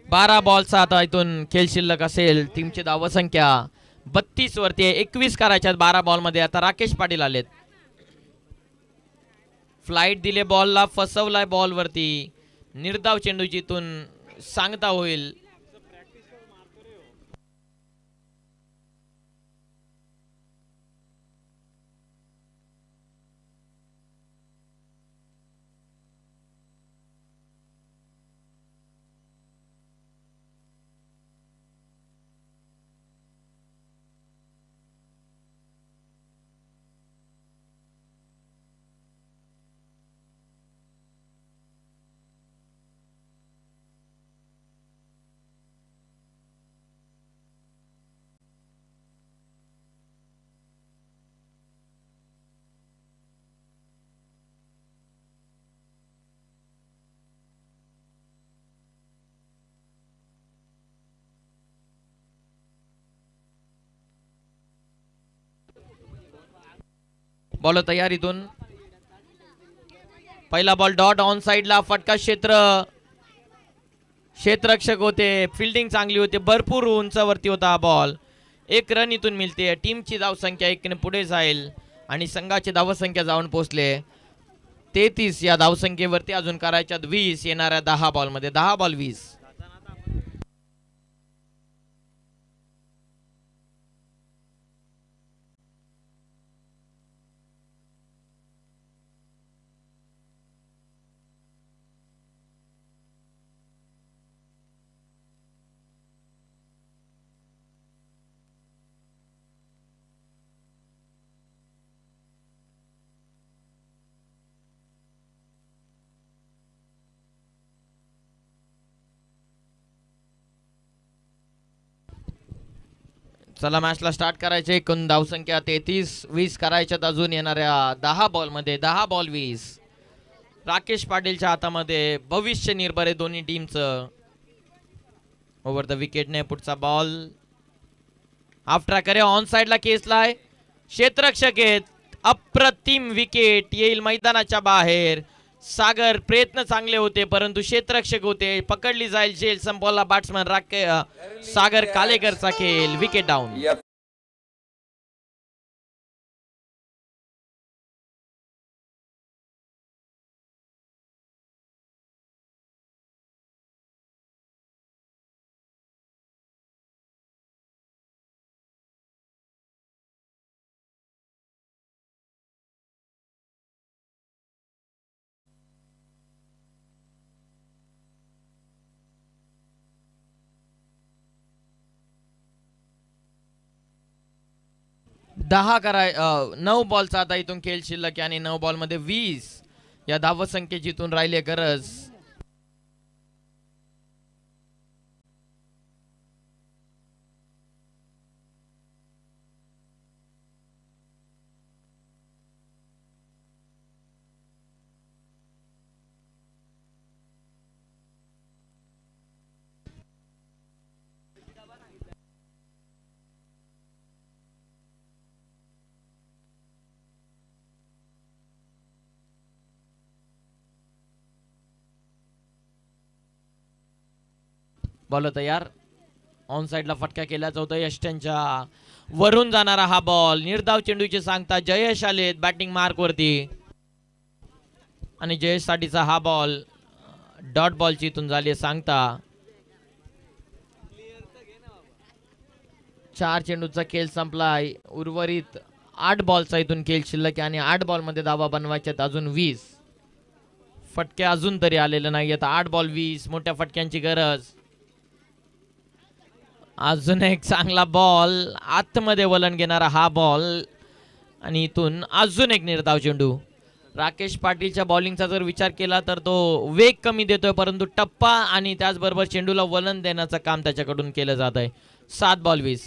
[SPEAKER 1] बारा बॉलचा आता इथून खेळ शिल्लक असेल. टीमची धावसंख्या बत्तीस वरती आहे. एकवीस करायच्यात बारा बॉल मध्ये. आता राकेश पाटील आलेत. फ्लाइट दिले बॉलला, फसवलाय बॉल वरती. निर्धाव चेंडू जिथून सांगता होईल. बॉल तयार. इथून पहिला बॉल डॉट ऑन साइडला. फटका क्षेत्र क्षेत्ररक्षक होते. फिल्डिंग चांगली होती. भरपूर उंचावरती होता बॉल. एक रन इथून मिळते. टीमची धावसंख्या एकने पुढे जाईल आणि संघाची धावसंख्या जाऊन पोहोचले तेहतीस. या धावसंख्येवरती अजून करायच्या वीस येणाऱ्या दहा बॉल मध्ये. दहा बॉल वीस. चला मॅचला स्टार्ट करायचे. एकूण धावसंख्या तेहतीस. वीस करायच्यात अजून येणाऱ्या दहा बॉल मध्ये. दहा बॉल वीस. राकेश पाटीलच्या हातामध्ये भविष्य निर्भर आहे दोन्ही टीमचं. ओव्हर द विकेटने पुढचा बॉल हाफ ट्रॅकर आहे. ऑन साइडला केसलाय. क्षेत्ररक्षक आहेत. अप्रतिम विकेट. येईल मैदानाच्या बाहेर. सागर प्रयत्न चांगले होते परंतु क्षेत्ररक्षक होते. पकडली जाईल झेल. संपवला बॅट्समन राके सागर कालेकरचा खेळ. Wicket down. दहा कराय नऊ बॉलचा आता इथून खेळ शिल्लक आणि नऊ बॉल मध्ये वीस. या धावसंख्येची इथून राहिली गरज. बॉल तयार. ऑन साइडला फटका केल्याचा होता. यष्ट्यांच्या वरून जाणारा हा बॉल. निर्धाव चेंडूचे सांगता जयेश आलेत बॅटिंग मार्क वरती आणि जयेश साठीचा हा बॉल डॉट बॉलची इथून झाली सांगता. चार चेंडूचा खेळ संपलाय. उर्वरित आठ बॉलचा इथून खेळ शिल्लक आणि आठ बॉल मध्ये धावा बनवायच्यात अजून वीस. फटके अजून तरी आलेले नाही. आता आठ बॉल वीस. मोठ्या फटक्यांची गरज. अजून एक चांगला बॉल. आतमध्ये वलन घेणारा हा बॉल आणि इथून अजून एक निर्धाव चेंडू. राकेश पाटीलच्या बॉलिंगचा जर विचार केला तर तो वेग कमी देतोय परंतु टप्पा आणि त्याचबरोबर चेंडूला वलन देण्याचं काम त्याच्याकडून केलं जात आहे. सात बॉल वीस.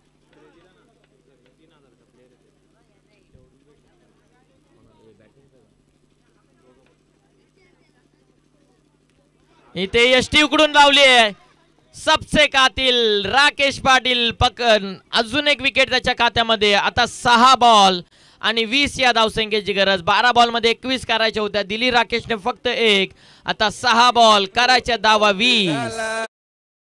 [SPEAKER 1] इथे यष्टी उकडून लावली आहे. सबसे कातिल राकेश पाटील पकड. अजून एक विकेट त्याच्या खात्यामध्ये. आता सहा बॉल आणि वीस या धावसंख्येची गरज. बारा बॉल मध्ये एकवीस करायच्या होत्या. दिली राकेशने फक्त एक. आता सहा बॉल करायच्या धावा वीस.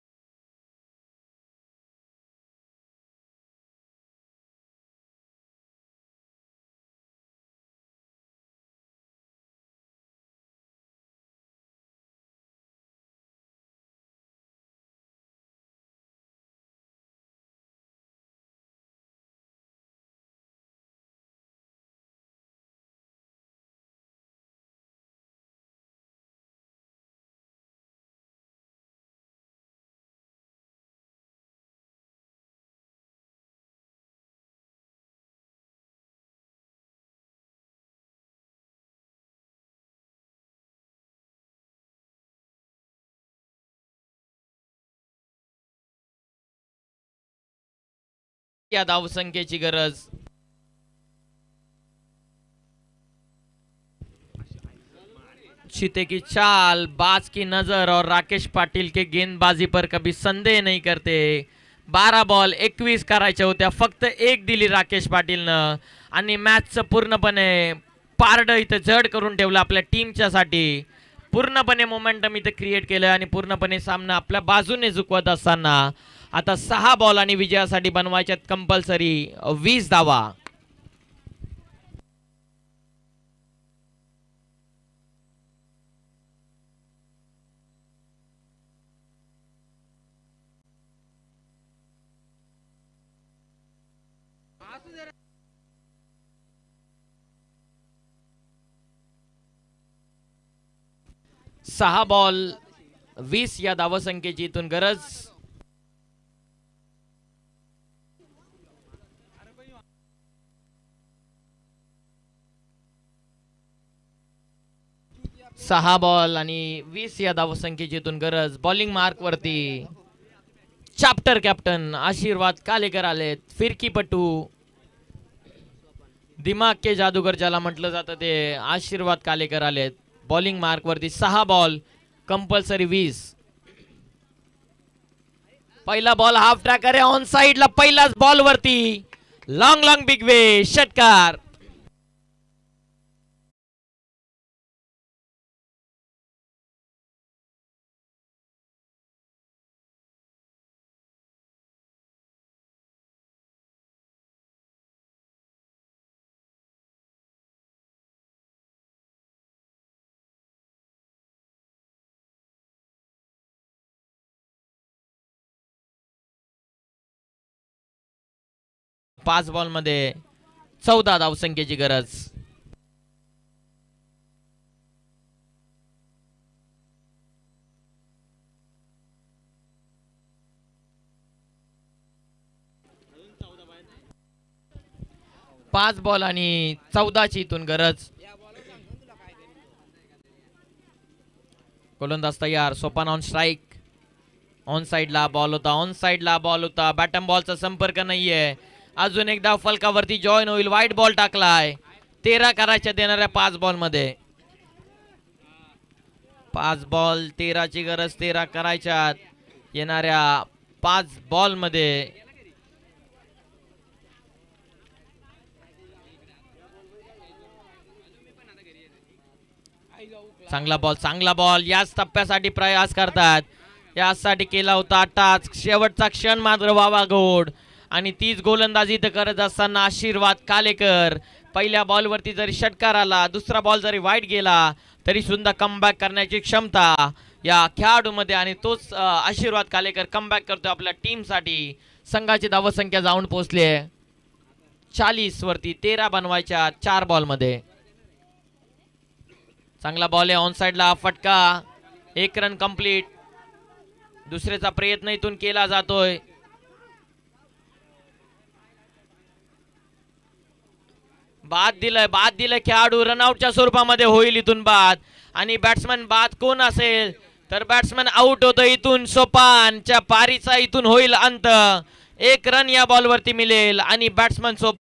[SPEAKER 1] या धावसंख्येची गरज. चीते की चाल, बाज की नजर और राकेश पाटील के गेंदबाजी पर कभी संदेह नहीं करते. बारा बॉल एकवीस करायच्या होत्या, फक्त एक दिली राकेश पाटीलनं आणि मॅचचं पूर्णपणे पारड इथं जड करून ठेवलं आपल्या टीमच्या साठी. पूर्णपणे मोमेंटम इथं क्रिएट केलं आणि पूर्णपणे सामना आपल्या बाजूने झुकवत असताना आता सहा बॉल आणि विजयासाठी बनवायच्यात कंपल्सरी वीस धावा. सहा बॉल वीस या धावसंख्येची इथून गरज. सहा बॉल आणि वीस या धावसंख्येची इथून गरज. बॉलिंग मार्क वरती चॅप्टर कॅप्टन आशीर्वाद कालेकर आलेत. फिरकीपटू, दिमाग के जादूगर ज्याला म्हटलं जातं ते आशीर्वाद कालेकर आलेत. बॉलिंग मार्क वरती सहा बॉल कंपल्सरी वीस. पहिला बॉल हाफ ट्रॅकर आहे ऑन साइडला. पहिलाच बॉल वरती लॉंग लॉंग बिग वे षटकार. पाच बॉल मध्ये चौदा धावसंख्येची गरज. पाच बॉल आणि चौदाची इथून गरज. गोलंदाज तयार. Sopan on strike. ऑन साइडला बॉल होता, ऑन साइडला बॉल होता. बॅटम बॉलचा संपर्क नाहीये. अजून एकदा फलकावरती जॉईन होईल. वाईट बॉल टाकलाय. तेरा करायच्या देणाऱ्या पाच बॉल मध्ये. पाच बॉल तेराची गरज. तेरा करायच्या येणाऱ्या पाच बॉल मध्ये. चांगला बॉल, चांगला बॉल. याच टप्प्यासाठी प्रयास करतात. यासाठी केला होता टाच. शेवटचा क्षण मात्र व्हावा गोड. आणि तीच गोलंदाजी तर करत असताना आशीर्वाद कालेकर. पहिल्या बॉलवरती जरी षटकार आला, दुसरा बॉल जरी वाईट गेला तरी सुद्धा कमबॅक करण्याची क्षमता या खेळाडूमध्ये आणि तोच आशीर्वाद कालेकर कमबॅक करतो आपल्या टीमसाठी. संघाची धावसंख्या जाऊन पोहोचली आहे चाळीस वरती. तेरा बनवायच्या चार बॉल मध्ये. चांगला बॉल आहे ऑन साइडला. फटका. एक रन कंप्लीट. दुसऱ्याचा प्रयत्न इथून केला जातोय. बाद दिलंय, बाद दिलंय खेळाडू. रनआउटच्या स्वरूपामध्ये होईल इथून बाद. आणि बॅट्समन बाद कोण असेल तर बॅट्समन आउट होतो इथून. सोपानच्या पारीचा इथून होईल अंत. एक रन या बॉलवरती मिळेल आणि बॅट्समन सोप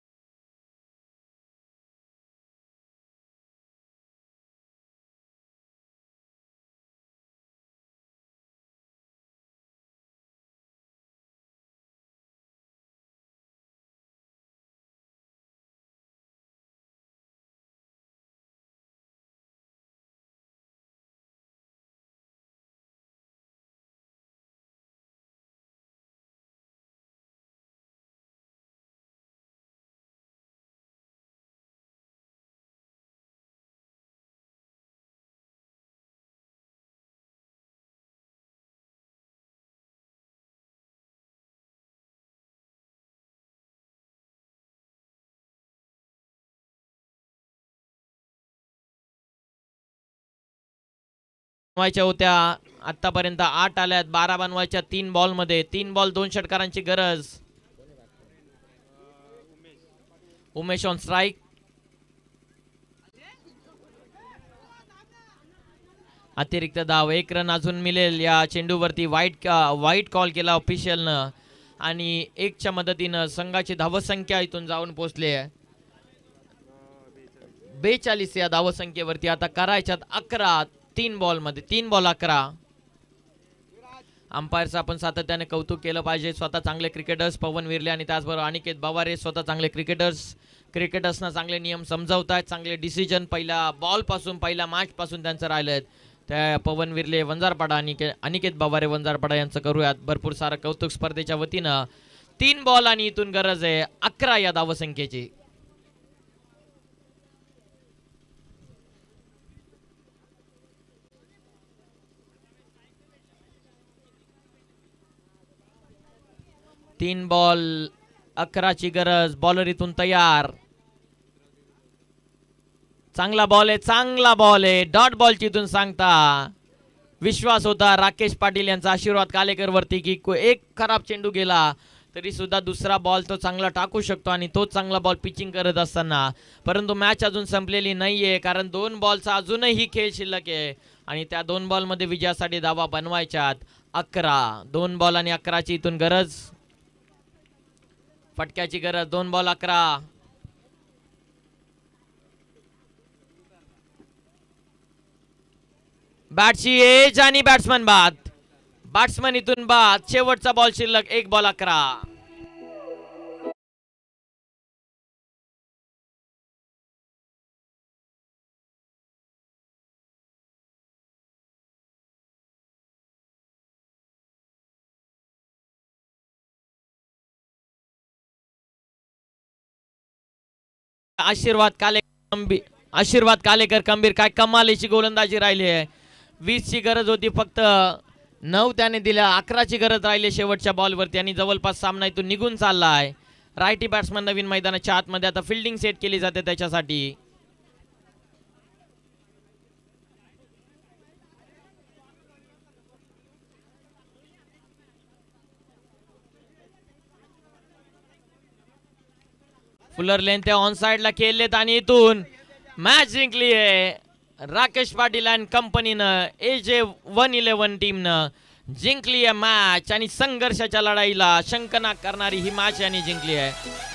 [SPEAKER 1] बनवायच्या होत्या. आतापर्यंत आठ आल्यात. बारा बनवायच्या तीन बॉल मध्ये. तीन बॉल दोन षटकारांची गरज. Umesh on strike. अतिरिक्त धाव. एक रन अजून मिळेल या चेंडूवरती. वाईट वाईट कॉल केला ऑफिशियलनं आणि एकच्या मदतीनं संघाची धावसंख्या इथून जाऊन पोहोचली आहे बेचाळीस या धावसंख्येवरती. आता करायच्यात अकरा तीन बॉल मध्ये, तीन बॉल अकरा. अंपायरचं आपण सातत्याने कौतुक केलं पाहिजे. स्वतः चांगले क्रिकेटर्स पवन विरले आणि त्याचबरोबर अनिकेत बवारे स्वतः चांगले क्रिकेटर्स. क्रिकेटर्सना चांगले नियम समजावत आहेत, चांगले डिसिजन पहिल्या बॉल पासून पहिल्या मॅच पासून त्यांचं राहिलं आहेत. त्या पवन विरले वंजारपाडा आणि अनिकेत बवारे वंजारपाडा यांचं करूयात भरपूर सारं कौतुक स्पर्धेच्या वतीनं. तीन बॉल आणि इथून गरज आहे अकरा या धावसंख्येची. तीन बॉल अकराची गरज. बॉलर इथून तयार. चांगला बॉल आहे, चांगला बॉल आहे. डॉट बॉलची इथून सांगता विश्वास होता राकेश पाटील यांचा आशीर्वाद कालेकर वरती की एक खराब चेंडू गेला तरी सुद्धा दुसरा बॉल तो चांगला टाकू शकतो आणि तो चांगला बॉल पिचिंग करत असताना. परंतु मॅच अजून संपलेली नाहीये कारण दोन बॉलचा अजूनही खेळ शिल्लक आहे आणि त्या दोन बॉल मध्ये विजयासाठी धावा बनवायच्यात अकरा. दोन बॉल आणि अकराची इथून गरज. फटक्याची गरज. दोन बॉल अकरा. बॅटची एज आणि बॅट्समन बाद. बॅट्समन इथून बाद. शेवटचा बॉल शिल्लक. एक बॉल अकरा. आशीर्वाद कालेकर आशीर्वाद कालेकर कंबीर काय कमालीची गोलंदाजी राहिली आहे. वीस ची गरज होती फक्त, नऊ त्याने दिल्या. अकराची गरज राहिली शेवटच्या बॉलवरती आणि जवळपास सामना इथून निघून चालला आहे. रायटी बॅट्समन नवीन मैदानाच्या आतमध्ये. आता फिल्डिंग सेट केली जाते त्याच्यासाठी. फुलर लेंथ ऑन साइडला खेळलेत आणि इथून मॅच जिंकली आहे राकेश पाटील अँड कंपनीनं. ए जे वन इलेव्हन टीमनं जिंकली आहे मॅच आणि संघर्षाच्या लढाईला शंकनाक करणारी ही मॅच यांनी जिंकली आहे.